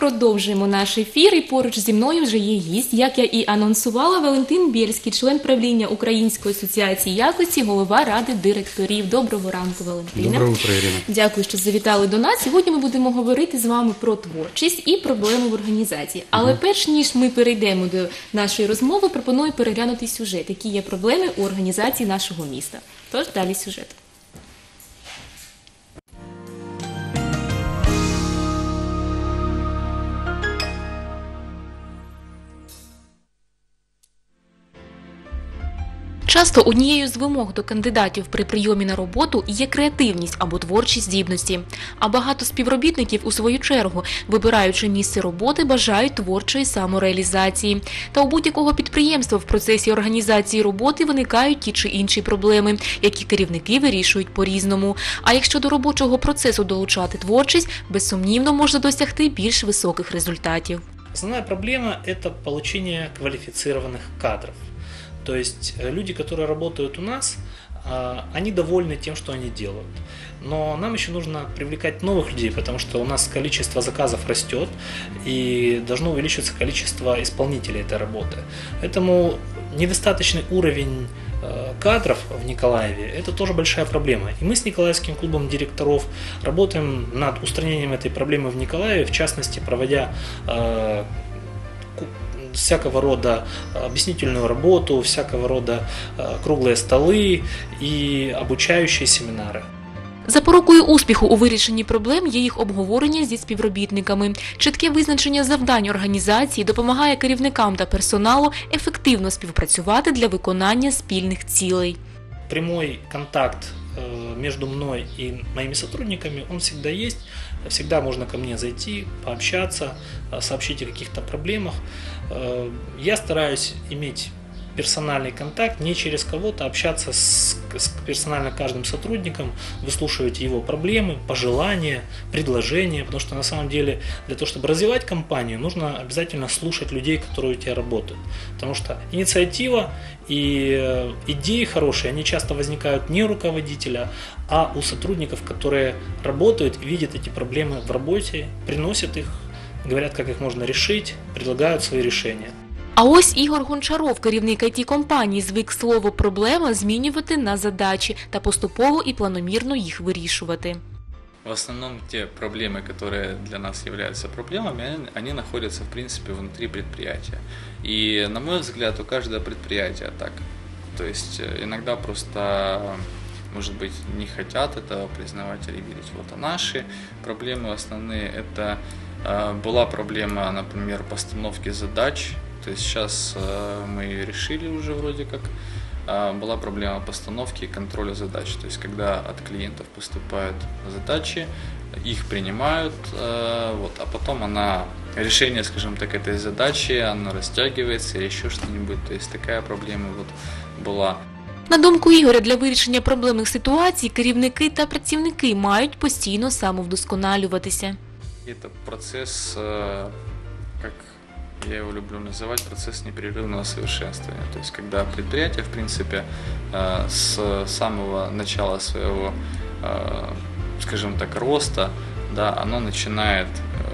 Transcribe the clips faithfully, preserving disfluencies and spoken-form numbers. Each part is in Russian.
продовжуємо наш ефір, і поруч зі мною вже є гість, як я і анонсувала, Валентин Бєльський, член правління Української асоціації якості, голова ради директорів. Доброго ранку, Валентине. Доброго утра, Ірина. Дякую, що завітали до нас. Сьогодні ми будемо говорити з вами про творчість і проблеми в організації. Але угу. перш ніж ми перейдемо до нашої розмови, пропоную переглянути сюжет, які є проблеми у організації нашого міста. Тож далі сюжет. Часто однією з вимог до кандидатів при прийомі на роботу є креативність або творчі здібності. А багато співробітників, у свою чергу, вибираючи місце роботи, бажають творчої самореалізації. Та у будь-якого підприємства в процесі організації роботи виникають ті чи інші проблеми, які керівники вирішують по-різному. А якщо до робочого процесу долучати творчість, безсумнівно можна досягти більш високих результатів. Основна проблема – це отримання кваліфіційних кадрів. То есть люди, которые работают у нас, они довольны тем, что они делают. Но нам еще нужно привлекать новых людей, потому что у нас количество заказов растет и должно увеличиваться количество исполнителей этой работы. Поэтому недостаточный уровень кадров в Николаеве – это тоже большая проблема. И мы с Николаевским клубом директоров работаем над устранением этой проблемы в Николаеве, в частности, проводя всякого рода объяснительную работу, всякого рода круглые столы и обучающие семинары. Запорукою успіху у вирішенні проблем є їх обговорення зі співробітниками. Чітке визначення завдань організації допомагає керівникам та персоналу ефективно співпрацювати для виконання спільних цілей. Прямой контакт между мной и моими сотрудниками, он всегда есть. Всегда можно ко мне зайти, пообщаться, сообщить о каких-то проблемах. Я стараюсь иметь персональный контакт, не через кого-то, общаться с, с персонально каждым сотрудником, выслушивать его проблемы, пожелания, предложения, потому что на самом деле для того, чтобы развивать компанию, нужно обязательно слушать людей, которые у тебя работают. Потому что инициатива и идеи хорошие, они часто возникают не у руководителя, а у сотрудников, которые работают, видят эти проблемы в работе, приносят их, говорят, как их можно решить, предлагают свои решения. А ось Ігор Гончаров, керівник ай ті-компанії, звик слово «проблема» змінювати на задачі та поступово і планомірно їх вирішувати. В основном те проблемы, которые для нас являются проблемами, они находятся, в принципе, внутри предприятия. И, на мой взгляд, у каждого предприятия так. То есть, иногда просто, может быть, не хотят этого признавать или видеть. Вот, а наши проблемы основные, это была проблема, например, постановки задач. То есть сейчас мы решили уже вроде как, была проблема постановки и контроля задач. То есть когда от клиентов поступают задачи, их принимают, вот, а потом она, решение, скажем так, этой задачи, оно растягивается или еще что-нибудь. То есть такая проблема вот была. На думку Ігоря, для вирішення проблемних ситуацій керівники та працівники мають постійно самовдосконалюватися. Это процесс, как я его люблю называть, процесс непрерывного совершенствования. То есть, когда предприятие, в принципе, с самого начала своего, скажем так, роста, да, оно начинает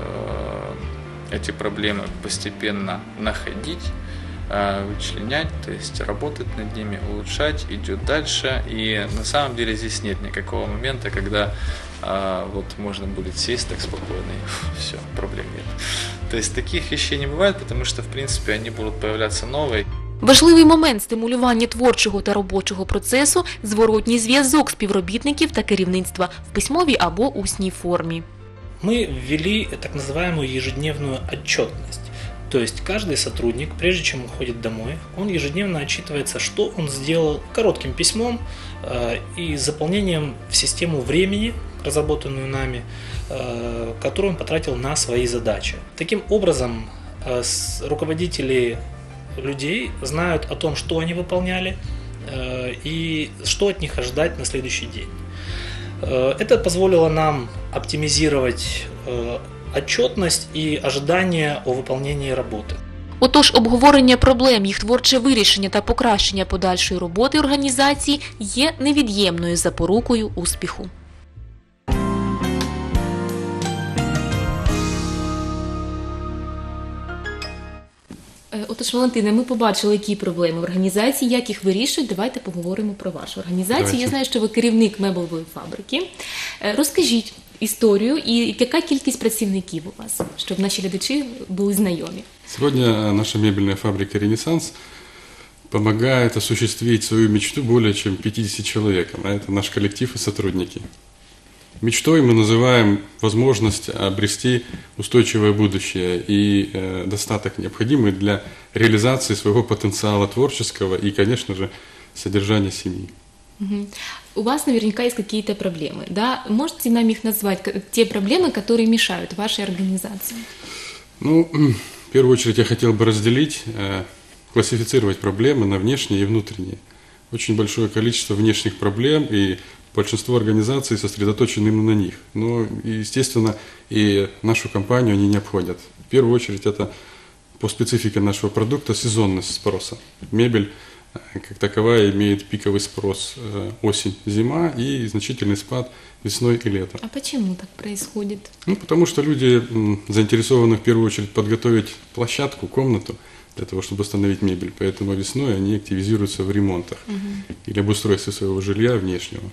эти проблемы постепенно находить, вычленять, то есть работать над ними, улучшать, идет дальше. И на самом деле здесь нет никакого момента, когда а, вот можно будет сесть так спокойно и все, проблем нет. То есть таких вещей не бывает, потому что в принципе они будут появляться новые. Важливий момент стимулювання творчого та робочого процесу – зворотній зв'язок співробітників та керівництва в письмовій або усній формі. Мы ввели так называемую ежедневную отчетность. То есть каждый сотрудник, прежде чем уходит домой, он ежедневно отчитывается, что он сделал коротким письмом э, и заполнением в систему времени, разработанную нами, э, которую он потратил на свои задачи. Таким образом, э, руководители людей знают о том, что они выполняли э, и что от них ожидать на следующий день. Э, это позволило нам оптимизировать э, отчетность і ожидання у виконанні роботи. Отож, обговорення проблем, їх творче вирішення та покращення подальшої роботи організації є невід'ємною запорукою успіху. Тож, Валентина, ми побачили, які проблеми в організації, як їх вирішують. Давайте поговоримо про вашу організацію. Давайте. Я знаю, що ви керівник меблевої фабрики. Е, Розкажіть історію і яка кількість працівників у вас, щоб наші глядачі були знайомі. Сегодня наша мебельная фабрика «Ренессанс» помогает осуществить свою мечту более чем пятидесяти человекам. А это наш коллектив и сотрудники. Мечтой мы называем возможность обрести устойчивое будущее и э, достаток, необходимый для реализации своего потенциала творческого и, конечно же, содержания семьи. Мгм. У вас наверняка есть какие-то проблемы, да? Можете нам их назвать, к- те проблемы, которые мешают вашей организации? Ну, в первую очередь я хотел бы разделить, э, классифицировать проблемы на внешние и внутренние. Очень большое количество внешних проблем, и большинство организаций сосредоточены именно на них. Но, естественно, и нашу компанию они не обходят. В первую очередь это по специфике нашего продукта сезонность спроса. Мебель э, как таковая имеет пиковый спрос э, осень-зима и значительный спад весной и летом. А почему так происходит? Ну, потому что люди м, заинтересованы в первую очередь подготовить площадку, комнату для того, чтобы установить мебель. Поэтому весной они активизируются в ремонтах или обустройстве своего жилья внешнего.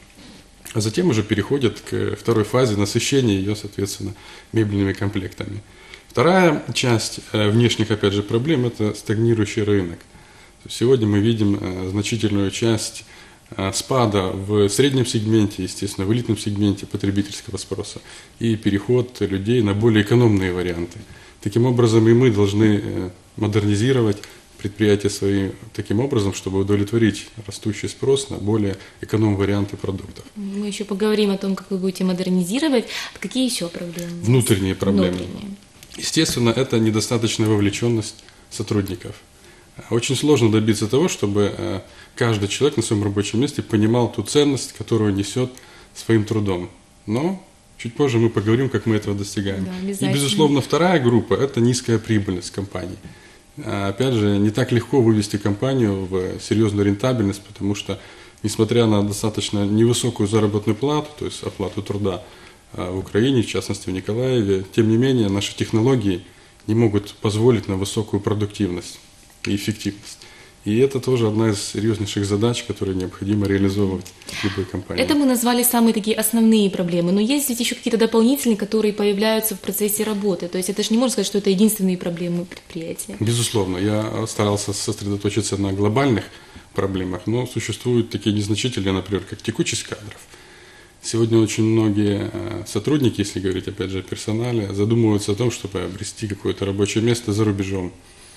А затем уже переходят к второй фазе насыщения ее, соответственно, мебельными комплектами. Вторая часть э, внешних, опять же, проблем – это стагнирующий рынок. То есть сегодня мы видим э, значительную часть э, спада в среднем сегменте, естественно, в элитном сегменте потребительского спроса и переход людей на более экономные варианты. Таким образом, и мы должны э, модернизировать предприятия свои таким образом, чтобы удовлетворить растущий спрос на более эконом-варианты продуктов. Мы еще поговорим о том, как вы будете модернизировать. Какие еще проблемы? у вас? Внутренние проблемы. Внутренние. Естественно, это недостаточная вовлеченность сотрудников. Очень сложно добиться того, чтобы э, каждый человек на своем рабочем месте понимал ту ценность, которую несет своим трудом. Но чуть позже мы поговорим, как мы этого достигаем. Да, И, обязательно. безусловно, вторая группа – это низкая прибыльность компании. А, Опять же, не так легко вывести компанию в серьезную рентабельность, потому что, несмотря на достаточно невысокую заработную плату, то есть оплату труда а, в Украине, в частности в Николаеве, тем не менее наши технологии не могут позволить на высокую продуктивность и эффективность. И это тоже одна из серьезнейших задач, которые необходимо реализовывать в любой компании. Это мы назвали самые такие основные проблемы, но есть ведь еще какие-то дополнительные, которые появляются в процессе работы. То есть это же не можно сказать, что это единственные проблемы предприятия. Безусловно, я старался сосредоточиться на глобальных проблемах, но существуют такие незначительные, например, как текучесть кадров. Сегодня очень многие э, сотрудники, если говорить опять же о персонале, задумываются о том, чтобы обрести какое-то рабочее место за рубежом.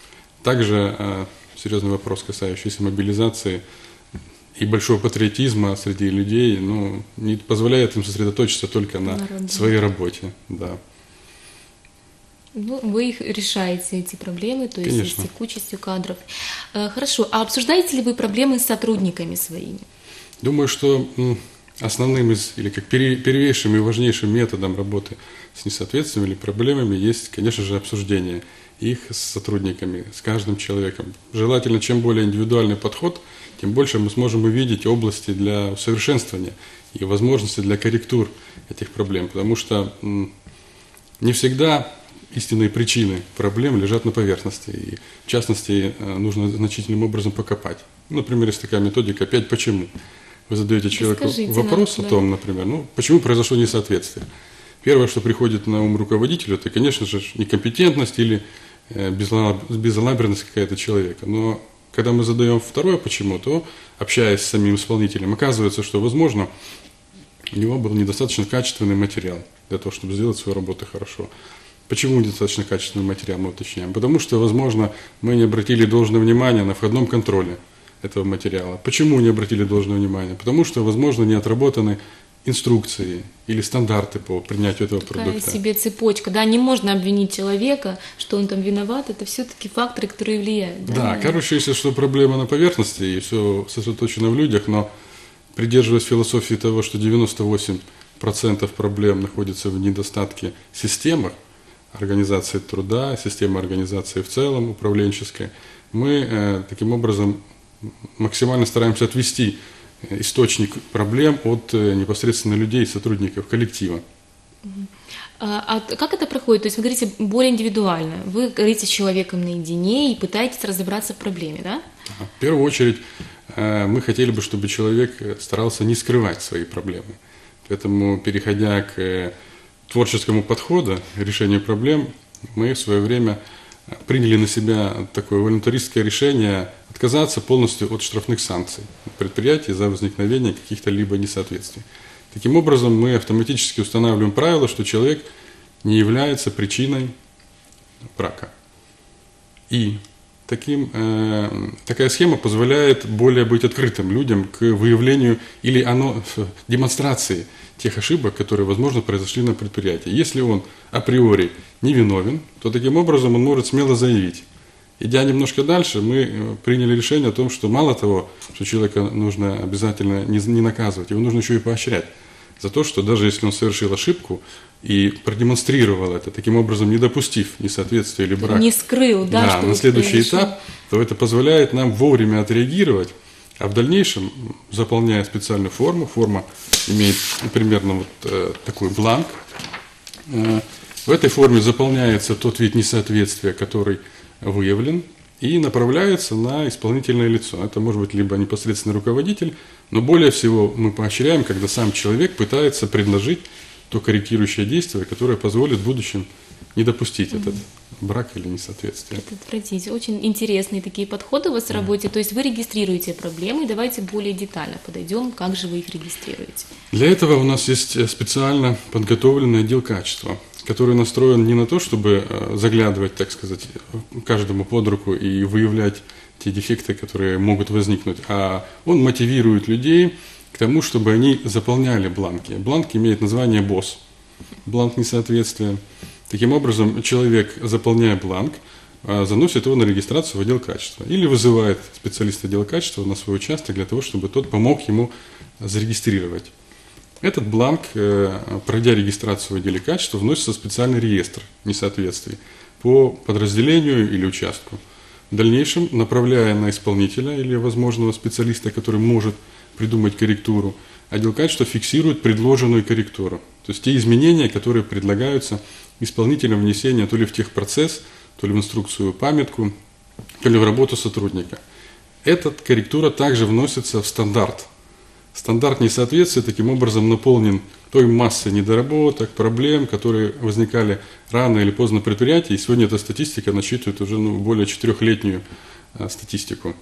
Также э, серьезный вопрос, касающийся мобилизации и большого патриотизма среди людей, ну, не позволяет им сосредоточиться только на, На родине. своей работе. Да. Ну, вы их решаете, эти проблемы, то есть Конечно. с текучестью кадров. Э, Хорошо, а обсуждаете ли вы проблемы с сотрудниками своими? Думаю, что м, основным из, или как пере- первейшим и важнейшим методом работы с несоответствием или проблемами есть, конечно же, обсуждение их с сотрудниками, с каждым человеком. Желательно, чем более индивидуальный подход, тем больше мы сможем увидеть области для усовершенствования и возможности для корректур этих проблем, потому что м, не всегда истинные причины проблем лежат на поверхности, и в частности э, нужно значительным образом покопать. Ну, например, есть такая методика «пять почему». Вы задаете человеку Расскажите вопрос нам, о да. том, например, ну, почему произошло несоответствие. Первое, что приходит на ум руководителю, это, конечно же, некомпетентность или э, безала- безалаберность какая-то человека. Но когда мы задаем второе почему, то, общаясь с самим исполнителем, оказывается, что, возможно, у него был недостаточно качественный материал для того, чтобы сделать свою работу хорошо. Почему недостаточно качественный материал, мы уточняем? Потому что, возможно, мы не обратили должное внимание на входном контроле этого материала. Почему не обратили должное внимание? Потому что, возможно, не отработаны инструкции или стандарты по принятию этого Такая продукта. себе цепочка, да, не можно обвинить человека, что он там виноват, это все-таки факторы, которые влияют. Да, Да, кажется, что проблема на поверхности и все сосредоточено в людях, но придерживаясь философии того, что девяносто восемь процентов проблем находится в недостатке системы организации труда, системы организации в целом, управленческой, мы э, таким образом максимально стараемся отвести источник проблем от э, непосредственно людей, сотрудников, коллектива. А, а как это проходит? То есть вы говорите более индивидуально. Вы говорите с человеком наедине и пытаетесь разобраться в проблеме, да? В первую очередь э, мы хотели бы, чтобы человек старался не скрывать свои проблемы. Поэтому, переходя к э, творческому подходу, решению проблем, мы в свое время приняли на себя такое волонтаристское решение отказаться полностью от штрафных санкций предприятий за возникновение каких-то либо несоответствий. Таким образом, мы автоматически устанавливаем правило, что человек не является причиной брака. И таким, э, такая схема позволяет более быть открытым людям к выявлению или оно, демонстрации тех ошибок, которые, возможно, произошли на предприятии. Если он априори невиновен, то таким образом он может смело заявить. Идя немножко дальше, мы приняли решение о том, что мало того, что человека нужно обязательно не, не наказывать, его нужно еще и поощрять за то, что даже если он совершил ошибку и продемонстрировал это, таким образом не допустив несоответствия или брака, не скрыл, да, да, что на следующий произошло. этап, то это позволяет нам вовремя отреагировать, а в дальнейшем, заполняя специальную форму, форма имеет примерно вот э, такой бланк, э, в этой форме заполняется тот вид несоответствия, который выявлен, и направляется на исполнительное лицо. Это может быть либо непосредственный руководитель, но более всего мы поощряем, когда сам человек пытается предложить то корректирующее действие, которое позволит в будущем не допустить mm-hmm. этот брак или несоответствие. Предотвратить. Очень интересные такие подходы у вас в работе. То есть вы регистрируете проблемы. Давайте более детально подойдем, как же вы их регистрируете. Для этого у нас есть специально подготовленный отдел качества, который настроен не на то, чтобы заглядывать, так сказать, каждому под руку и выявлять те дефекты, которые могут возникнуть, а он мотивирует людей к тому, чтобы они заполняли бланки. Бланк имеет название БОС, бланк несоответствия. Таким образом, человек, заполняя бланк, заносит его на регистрацию в отдел качества или вызывает специалиста отдела качества на свой участок для того, чтобы тот помог ему зарегистрировать. Этот бланк, пройдя регистрацию в отделе качества, вносится в специальный реестр несоответствий по подразделению или участку. В дальнейшем, направляя на исполнителя или возможного специалиста, который может придумать корректуру, отдел качества фиксирует предложенную корректуру. То есть те изменения, которые предлагаются исполнителям внесения то ли в техпроцесс, то ли в инструкцию памятку, то ли в работу сотрудника. Эта корректура также вносится в стандарт. Стандарт несоответствия таким образом наполнен той массой недоработок, проблем, которые возникали рано или поздно в предприятии. И сегодня эта статистика насчитывает уже ну, более четырехлетнюю а, статистику.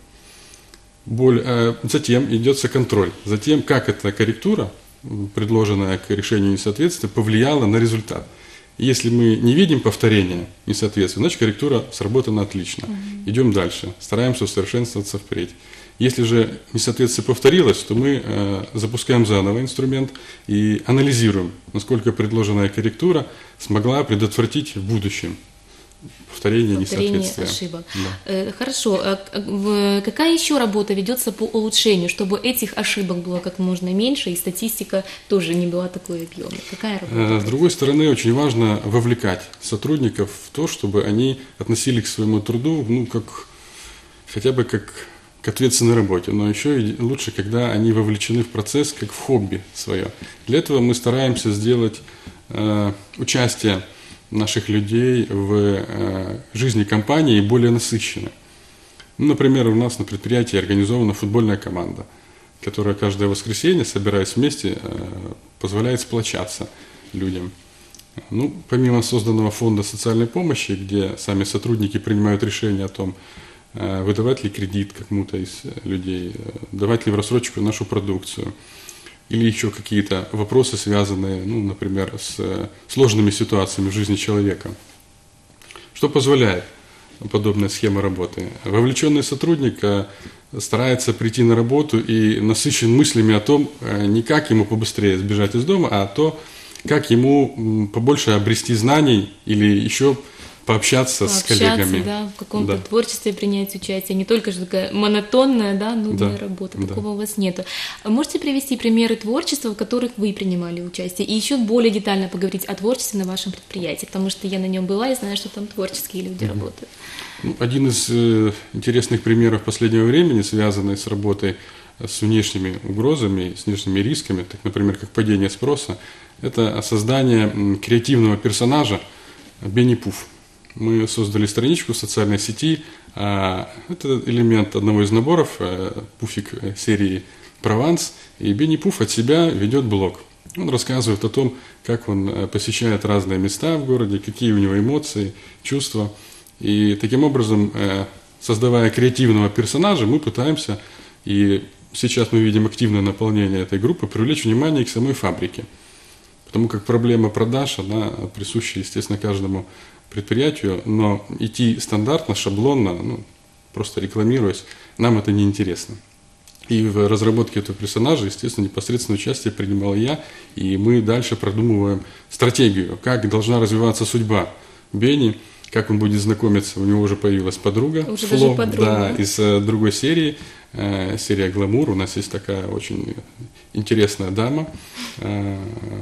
Боль, а, затем идется контроль. Затем, как эта корректура, предложенная к решению несоответствия, повлияла на результат. Если мы не видим повторения несоответствия, значит корректура сработана отлично. Mm-hmm. Идем дальше, стараемся усовершенствоваться впредь. Если же несоответствие повторилось, то мы э, запускаем заново инструмент и анализируем, насколько предложенная корректура смогла предотвратить в будущем повторение, повторение несоответствия. Ошибок. Да. Э, хорошо. А какая еще работа ведется по улучшению, чтобы этих ошибок было как можно меньше и статистика тоже не была такой объемной? Какая работа? С другой стороны, очень важно вовлекать сотрудников в то, чтобы они относились к своему труду, ну, как, хотя бы как к ответственной работе, но еще и лучше, когда они вовлечены в процесс, как в хобби свое. Для этого мы стараемся сделать э, участие наших людей в э, жизни компании более насыщенной. Ну, например, у нас на предприятии организована футбольная команда, которая каждое воскресенье, собираясь вместе, э, позволяет сплочаться людям. Ну, помимо созданного фонда социальной помощи, где сами сотрудники принимают решение о том, выдавать ли кредит кому-то из людей, давать ли в рассрочку нашу продукцию, или еще какие-то вопросы, связанные, ну, например, с сложными ситуациями в жизни человека. Что позволяет подобная схема работы? Вовлеченный сотрудник старается прийти на работу и насыщен мыслями о том, не как ему побыстрее сбежать из дома, а то, как ему побольше обрести знаний или еще пообщаться, пообщаться с коллегами. Да, в каком-то да. творчестве принять участие, не только же такая монотонная, да, нудная да. работа, да. такого у вас нету. Можете привести примеры творчества, в которых вы принимали участие, и еще более детально поговорить о творчестве на вашем предприятии, потому что я на нем была и знаю, что там творческие люди mm-hmm. работают. Ну, один из э, интересных примеров последнего времени, связанный с работой с внешними угрозами, с внешними рисками, так, например, как падение спроса, это создание м, креативного персонажа Бенни Пуф. Мы создали страничку в социальной сети. а, Это элемент одного из наборов, э, пуфик э, серии «Прованс». И Бенни Пуф от себя ведет блог. Он рассказывает о том, как он э, посещает разные места в городе, какие у него эмоции, чувства. И таким образом, э, создавая креативного персонажа, мы пытаемся, и сейчас мы видим активное наполнение этой группы, привлечь внимание к самой фабрике. Потому как проблема продаж, она присуща, естественно, каждому предприятию, но идти стандартно, шаблонно, ну, просто рекламируясь, нам это не интересно. И в разработке этого персонажа, естественно, непосредственное участие принимал я, и мы дальше продумываем стратегию, как должна развиваться судьба Бенни, как он будет знакомиться, у него уже появилась подруга, Уже Фло, даже подруга. да, из э, другой серии, э, серия «Гламур», у нас есть такая очень интересная дама, э,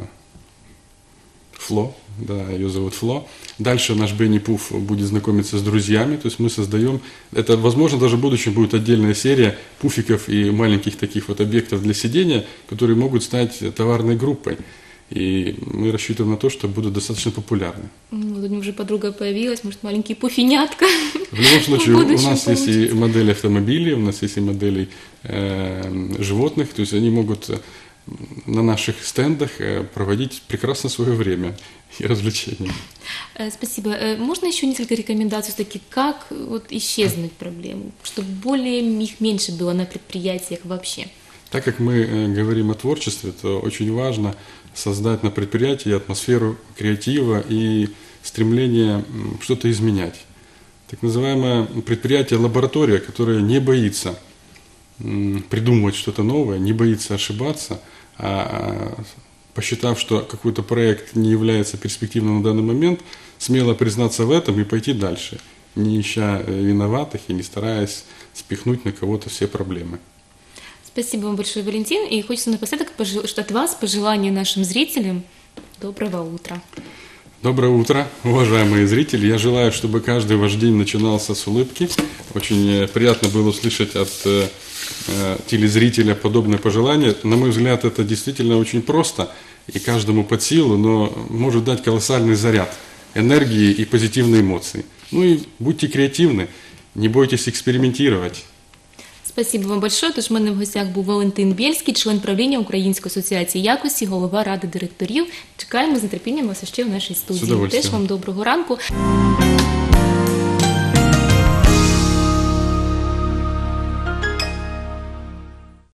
Фло, да, ее зовут Фло. Дальше наш Бенни Пуф будет знакомиться с друзьями, то есть мы создаем, это, возможно, даже в будущем будет отдельная серия пуфиков и маленьких таких вот объектов для сидения, которые могут стать товарной группой. И мы рассчитываем на то, что будут достаточно популярны. Ну, вот у него уже подруга появилась, может, маленький пуфинятка. В любом случае, В у будущем нас есть и получится. модели автомобилей, у нас есть и модели э, животных, то есть они могут на наших стендах э, проводить прекрасно свое время и развлечения. Э, Спасибо. Э, Можно еще несколько рекомендаций, все-таки, как э, вот исчезнуть проблему, чтобы более их меньше было на предприятиях вообще? Так как мы э, говорим о творчестве, то очень важно создать на предприятии атмосферу креатива и стремление м, что-то изменять. Так называемое предприятие-лаборатория, которое не боится м, придумывать что-то новое, не боится ошибаться, а посчитав, что какой-то проект не является перспективным на данный момент, смело признаться в этом и пойти дальше, не ища э, виноватых и не стараясь спихнуть на кого-то все проблемы. Спасибо вам большое, Валентин. И хочется напоследок пожел- что от вас пожелание нашим зрителям доброго утра. Доброе утро, уважаемые зрители. Я желаю, чтобы каждый ваш день начинался с улыбки. Очень э, приятно было услышать от э, э, телезрителя подобное пожелание. На мой взгляд, это действительно очень просто и каждому под силу, но может дать колоссальный заряд энергии и позитивные эмоции. Ну и будьте креативны, не бойтесь экспериментировать. Спасибо вам большое. Тож в мене в гостях був Валентин Бєльський, член правління Української асоціації якості, голова ради директорів. Чекаємо з нетерпінням вас ще в нашій студії. удовольствием. Теж вам доброго ранку.